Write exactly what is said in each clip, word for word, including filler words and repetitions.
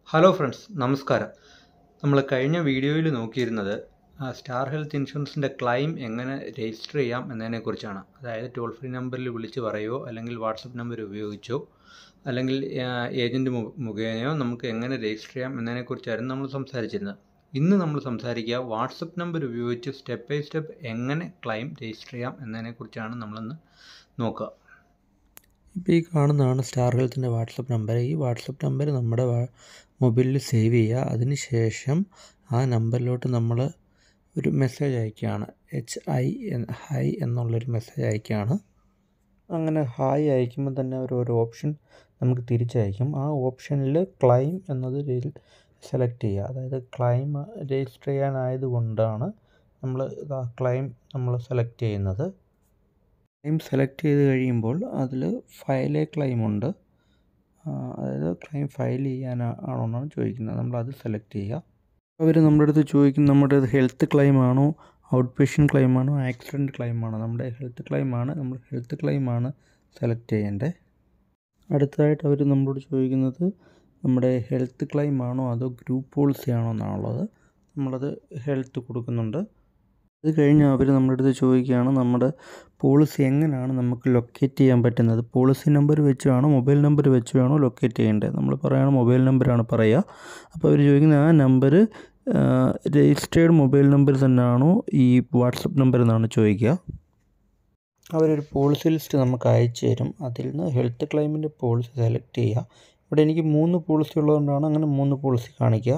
Hello friends, നമസ്കാരം. നമ്മൾ കഴിഞ്ഞ വീഡിയോയിൽ നോക്കിയിരുന്നത് സ്റ്റാർ ഹെൽത്ത് ഇൻഷുറൻസിൻ്റെ ക്ലെയിം എങ്ങനെ രജിസ്റ്റർ ചെയ്യാം എന്നതിനെക്കുറിച്ചാണ്. അതായത് ടോൾ ഫ്രീ നമ്പറിൽ വിളിച്ച് പറയുകയോ അല്ലെങ്കിൽ വാട്സപ്പ് നമ്പർ ഉപയോഗിച്ചോ അല്ലെങ്കിൽ ഏജൻറ്റ് മുഖേനയോ നമുക്ക് എങ്ങനെ രജിസ്റ്റർ ചെയ്യാം എന്നതിനെക്കുറിച്ചായിരുന്നു നമ്മൾ സംസാരിച്ചിരുന്നത്. ഇന്ന് നമ്മൾ സംസാരിക്കുക വാട്സപ്പ് നമ്പർ ഉപയോഗിച്ച് സ്റ്റെപ്പ് ബൈ സ്റ്റെപ്പ് എങ്ങനെ ക്ലെയിം രജിസ്റ്റർ ചെയ്യാം എന്നതിനെക്കുറിച്ചാണ് നമ്മളിന്ന് നോക്കുക. ഇപ്പോൾ ഈ കാണുന്നതാണ് സ്റ്റാർ ഹെൽത്തിൻ്റെ വാട്സപ്പ് നമ്പർ. ഈ വാട്സപ്പ് നമ്പർ നമ്മുടെ മൊബൈലിൽ സേവ് ചെയ്യുക. അതിന് ശേഷം ആ നമ്പറിലോട്ട് നമ്മൾ ഒരു മെസ്സേജ് അയക്കുകയാണ്. എച്ച് ഐ ഹൈ എന്നുള്ളൊരു മെസ്സേജ് അയക്കുകയാണ്. അങ്ങനെ ഹായ് അയക്കുമ്പോൾ തന്നെ ഒരു ഒരു ഓപ്ഷൻ നമുക്ക് തിരിച്ചയക്കും. ആ ഓപ്ഷനിൽ ക്ലെയിം എന്നത് സെലക്ട് ചെയ്യുക. അതായത് ക്ലെയിം രജിസ്റ്റർ ചെയ്യാനായതുകൊണ്ടാണ് നമ്മൾ ക്ലെയിം നമ്മൾ സെലക്ട് ചെയ്യുന്നത്. ക്ലെയിം സെലക്ട് ചെയ്ത് കഴിയുമ്പോൾ അതിൽ ഫയൽ എ ക്ലെയിം ഉണ്ട്. അതായത് ക്ലെയിം ഫയൽ ചെയ്യാനാണോ എന്നാണ് ചോദിക്കുന്നത്. നമ്മളത് സെലക്ട് ചെയ്യുക. അവർ നമ്മുടെ അടുത്ത് ചോദിക്കും നമ്മുടെ ഹെൽത്ത് ക്ലെയിം ആണോ, ഔട്ട് പേഷ്യൻ്റ് ക്ലെയിം ആണോ, ആക്സിഡൻറ്റ് ക്ലെയിം ആണോ. നമ്മുടെ ഹെൽത്ത് ക്ലെയിം ആണ്. നമ്മൾ ഹെൽത്ത് ക്ലെയിം ആണ് സെലക്ട് ചെയ്യേണ്ടത്. അടുത്തതായിട്ട് അവർ നമ്മളോട് ചോദിക്കുന്നത് നമ്മുടെ ഹെൽത്ത് ക്ലെയിം ആണോ അതോ ഗ്രൂപ്പ് പോളിസി ആണോ എന്നാണുള്ളത്. നമ്മളത് ഹെൽത്ത് കൊടുക്കുന്നുണ്ട്. അത് കഴിഞ്ഞ് അവർ നമ്മുടെ അടുത്ത് ചോദിക്കുകയാണ് നമ്മുടെ പോളിസി എങ്ങനെയാണ് നമുക്ക് ലൊക്കേറ്റ് ചെയ്യാൻ പറ്റുന്നത്. പോളിസി നമ്പർ വെച്ച് വേണോ മൊബൈൽ നമ്പർ വെച്ച് വേണോ ലൊക്കേറ്റ് ചെയ്യേണ്ടത്. നമ്മൾ പറയുകയാണ് മൊബൈൽ നമ്പറാണ് പറയുക. അപ്പോൾ അവർ ചോദിക്കുന്നത് ആ നമ്പർ രജിസ്റ്റേർഡ് മൊബൈൽ നമ്പർ തന്നെയാണോ ഈ വാട്സപ്പ് നമ്പർ എന്നാണ് ചോദിക്കുക. അവരൊരു പോളിസി ലിസ്റ്റ് നമുക്ക് അയച്ചു തരും. അതിൽ നിന്ന് ഹെൽത്ത് ക്ലെയിമിൻ്റെ പോളിസി സെലക്ട് ചെയ്യുക. ഇവിടെ എനിക്ക് മൂന്ന് പോളിസി ഉള്ളതുകൊണ്ടാണ് അങ്ങനെ മൂന്ന് പോളിസി കാണിക്കുക.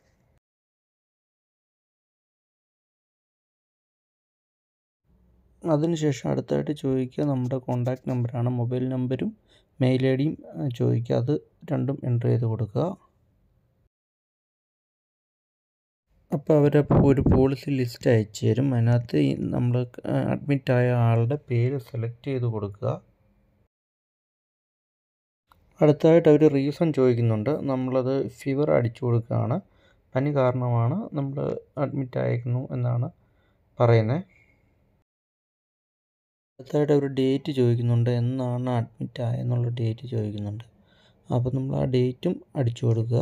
അതിനുശേഷം അടുത്തായിട്ട് ചോദിക്കുക നമ്മുടെ കോൺടാക്റ്റ് നമ്പറാണ്. മൊബൈൽ നമ്പരും മെയിൽ ഐ ഡിയും ചോദിക്കുക. അത് രണ്ടും എൻ്റർ ചെയ്ത് കൊടുക്കുക. അപ്പോൾ അവർ ഒരു പോളിസി ലിസ്റ്റ് അയച്ചു തരും. അതിനകത്ത് നമ്മൾ അഡ്മിറ്റായ ആളുടെ പേര് സെലക്ട് ചെയ്ത് കൊടുക്കുക. അടുത്തതായിട്ട് അവർ റീസൺ ചോദിക്കുന്നുണ്ട്. നമ്മളത് ഫീവർ അടിച്ചു കൊടുക്കുകയാണ്. പനി കാരണമാണ് നമ്മൾ അഡ്മിറ്റ് ആയിരിക്കുന്നു എന്നാണ് പറയുന്നത്. അടുത്തായിട്ട് അവർ ഡേറ്റ് ചോദിക്കുന്നുണ്ട്. എന്നാണ് അഡ്മിറ്റ് ആയെന്നുള്ള ഡേറ്റ് ചോദിക്കുന്നുണ്ട്. അപ്പോൾ നമ്മൾ ആ ഡേറ്റും അടിച്ചു കൊടുക്കുക.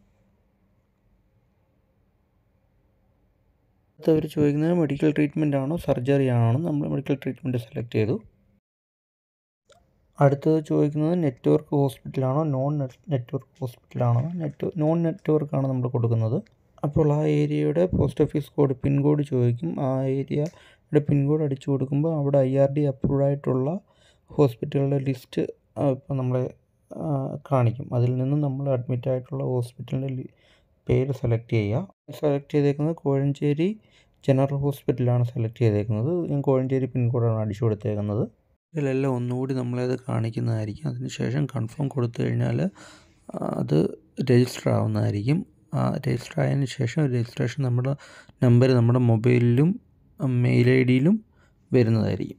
അടുത്ത അവർ ചോദിക്കുന്നത് മെഡിക്കൽ ട്രീറ്റ്മെൻ്റ് ആണോ സർജറി ആണോ. നമ്മൾ മെഡിക്കൽ ട്രീറ്റ്മെൻറ്റ് സെലക്ട് ചെയ്തു. അടുത്തത് ചോദിക്കുന്നത് നെറ്റ്വർക്ക് ഹോസ്പിറ്റലാണോ നോൺ നെറ്റ്വർക്ക് ഹോസ്പിറ്റലാണോ. നെറ്റ് നോൺ നെറ്റ്വർക്കാണ് നമ്മൾ കൊടുക്കുന്നത്. അപ്പോൾ ആ ഏരിയയുടെ പോസ്റ്റ് ഓഫീസ് കോഡ് പിൻകോഡ് ചോദിക്കും. ആ ഏരിയയുടെ പിൻകോഡ് അടിച്ചു കൊടുക്കുമ്പോൾ അവിടെ ഐ ആർ ഡി അപ്രൂവ്ഡ് ആയിട്ടുള്ള ഹോസ്പിറ്റലുകളുടെ ലിസ്റ്റ് ഇപ്പോൾ നമ്മളെ കാണിക്കും. അതിൽ നിന്ന് നമ്മൾ അഡ്മിറ്റ് ആയിട്ടുള്ള ഹോസ്പിറ്റലിൻ്റെ പേര് സെലക്ട് ചെയ്യുക. സെലക്ട് ചെയ്തേക്കുന്നത് കോഴഞ്ചേരി ജനറൽ ഹോസ്പിറ്റലാണ് സെലക്ട് ചെയ്തേക്കുന്നത്. ഞാൻ കോഴഞ്ചേരി പിൻകോഡാണ് അടിച്ചു കൊടുത്തേക്കുന്നത്. ഇതിലെല്ലാം ഒന്നുകൂടി നമ്മളത് കാണിക്കുന്നതായിരിക്കും. അതിനുശേഷം കൺഫേം കൊടുത്തു കഴിഞ്ഞാൽ അത് രജിസ്റ്റർ ആവുന്നതായിരിക്കും. ആ രജിസ്റ്റർ ആയതിനു ശേഷം രജിസ്ട്രേഷൻ നമ്മുടെ നമ്പർ നമ്മുടെ മൊബൈലിലും മെയിൽ ഐ ഡിയിലും വരുന്നതായിരിക്കും.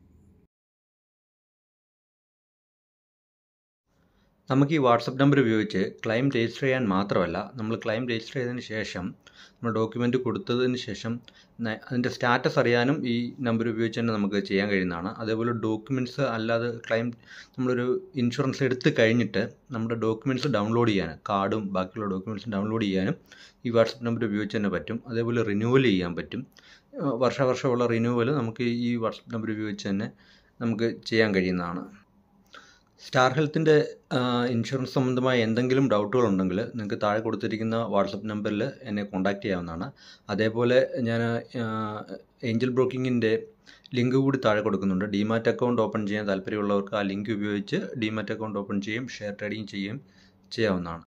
നമുക്ക് ഈ വാട്സപ്പ് നമ്പർ ഉപയോഗിച്ച് ക്ലെയിം രജിസ്റ്റർ ചെയ്യാൻ മാത്രമല്ല, നമ്മൾ ക്ലെയിം രജിസ്റ്റർ ചെയ്തതിന് ശേഷം നമ്മൾ ഡോക്യുമെൻ്റ് കൊടുത്തതിന് ശേഷം അതിൻ്റെ സ്റ്റാറ്റസ് അറിയാനും ഈ നമ്പർ ഉപയോഗിച്ച് തന്നെ നമുക്ക് ചെയ്യാൻ കഴിയുന്നതാണ്. അതേപോലെ ഡോക്യുമെൻറ്റ്സ് അല്ലാതെ ക്ലെയിം നമ്മളൊരു ഇൻഷുറൻസ് എടുത്ത് കഴിഞ്ഞിട്ട് നമ്മുടെ ഡോക്യുമെൻറ്റ്സ് ഡൗൺലോഡ് ചെയ്യാനും കാർഡും ബാക്കിയുള്ള ഡോക്യുമെൻറ്റ്സും ഡൗൺലോഡ് ചെയ്യാനും ഈ വാട്സപ്പ് നമ്പർ ഉപയോഗിച്ച് തന്നെ പറ്റും. അതേപോലെ റിന്യൂവൽ ചെയ്യാൻ പറ്റും. വർഷാവർഷമുള്ള റിന്യൂവൽ നമുക്ക് ഈ വാട്സപ്പ് നമ്പർ ഉപയോഗിച്ച് തന്നെ നമുക്ക് ചെയ്യാൻ കഴിയുന്നതാണ്. സ്റ്റാർ ഹെൽത്തിൻ്റെ ഇൻഷുറൻസ് സംബന്ധമായ എന്തെങ്കിലും ഡൗട്ടുകൾ ഉണ്ടെങ്കിൽ നിങ്ങൾക്ക് താഴെ കൊടുത്തിരിക്കുന്ന വാട്സപ്പ് നമ്പറിൽ എന്നെ കോൺടാക്റ്റ് ചെയ്യാവുന്നതാണ്. അതേപോലെ ഞാൻ ഏഞ്ചൽ ബ്രോക്കിങ്ങിൻ്റെ ലിങ്ക് കൂടി താഴെ കൊടുക്കുന്നുണ്ട്. ഡിമാറ്റ് അക്കൗണ്ട് ഓപ്പൺ ചെയ്യാൻ താല്പര്യമുള്ളവർക്ക് ആ ലിങ്ക് ഉപയോഗിച്ച് ഡിമാറ്റ് അക്കൗണ്ട് ഓപ്പൺ ചെയ്യും ഷെയർ ട്രേഡിംഗ് ചെയ്യുകയും ചെയ്യാവുന്നതാണ്.